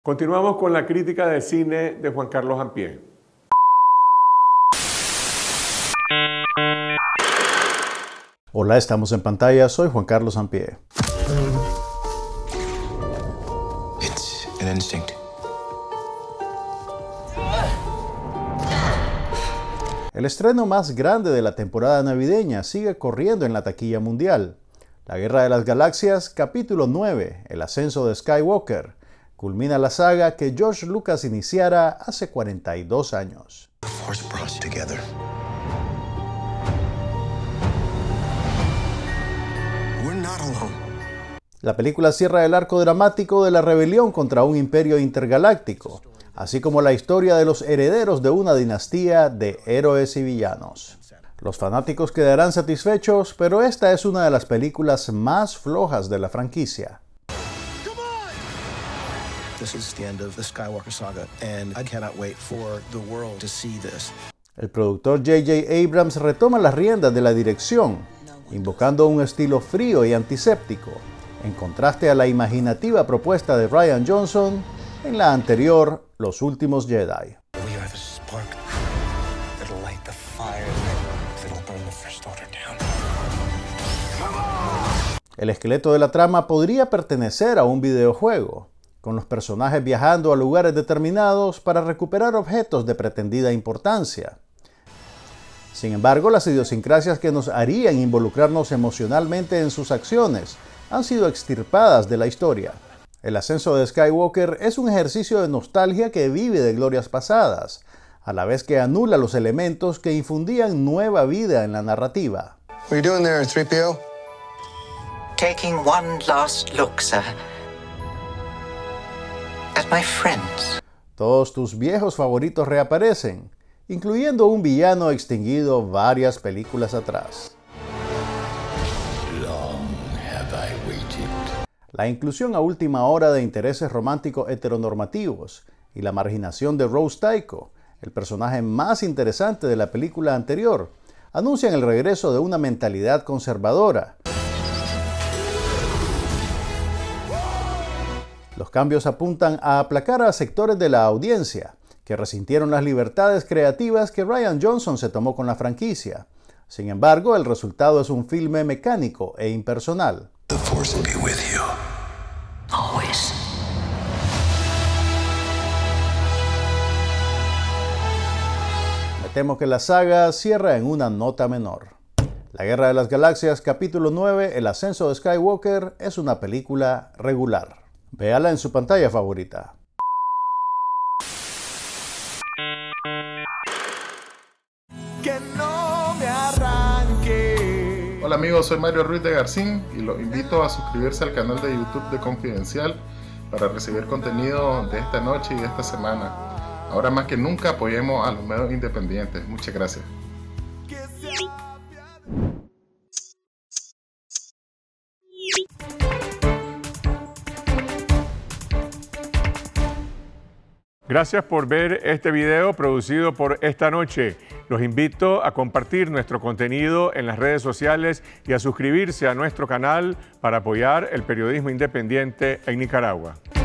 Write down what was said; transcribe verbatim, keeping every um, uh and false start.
Continuamos con la crítica de cine de Juan Carlos Ampié. Hola, estamos en pantalla, soy Juan Carlos Ampié. It's an instinct. El estreno más grande de la temporada navideña sigue corriendo en la taquilla mundial. La Guerra de las Galaxias, capítulo nueve, El ascenso de Skywalker, culmina la saga que George Lucas iniciara hace cuarenta y dos años. The Force brought us together. We're not alone. La película cierra el arco dramático de la rebelión contra un imperio intergaláctico, así como la historia de los herederos de una dinastía de héroes y villanos. Los fanáticos quedarán satisfechos, pero esta es una de las películas más flojas de la franquicia. This is the end of the Skywalker saga, and I cannot wait for the world to see this. El productor J J Abrams retoma las riendas de la dirección, invocando un estilo frío y antiséptico, en contraste a la imaginativa propuesta de Rian Johnson en la anterior Los Últimos Jedi. We are the spark that'll light the fire that'll burn the First Order down. El esqueleto de la trama podría pertenecer a un videojuego, con los personajes viajando a lugares determinados para recuperar objetos de pretendida importancia. Sin embargo, las idiosincrasias que nos harían involucrarnos emocionalmente en sus acciones han sido extirpadas de la historia. El ascenso de Skywalker es un ejercicio de nostalgia que vive de glorias pasadas, a la vez que anula los elementos que infundían nueva vida en la narrativa. What are you doing there, three P O? Taking one last look, sir. At my friends. Todos tus viejos favoritos reaparecen, incluyendo un villano extinguido varias películas atrás. La inclusión a última hora de intereses románticos heteronormativos y la marginación de Rose Tycho, el personaje más interesante de la película anterior, anuncian el regreso de una mentalidad conservadora. Los cambios apuntan a aplacar a sectores de la audiencia que resintieron las libertades creativas que Rian Johnson se tomó con la franquicia. Sin embargo, el resultado es un filme mecánico e impersonal. The Force will be with you. Always. Me temo que la saga cierra en una nota menor. La Guerra de las Galaxias, capítulo nueve, El ascenso de Skywalker, es una película regular. Véala en su pantalla favorita. Que no me arranque. Hola amigos, soy Mario Ruiz de Garcín y los invito a suscribirse al canal de YouTube de Confidencial para recibir contenido de esta noche y de esta semana. Ahora más que nunca apoyemos a los medios independientes. Muchas gracias. Gracias por ver este video producido por Esta Noche. Los invito a compartir nuestro contenido en las redes sociales y a suscribirse a nuestro canal para apoyar el periodismo independiente en Nicaragua.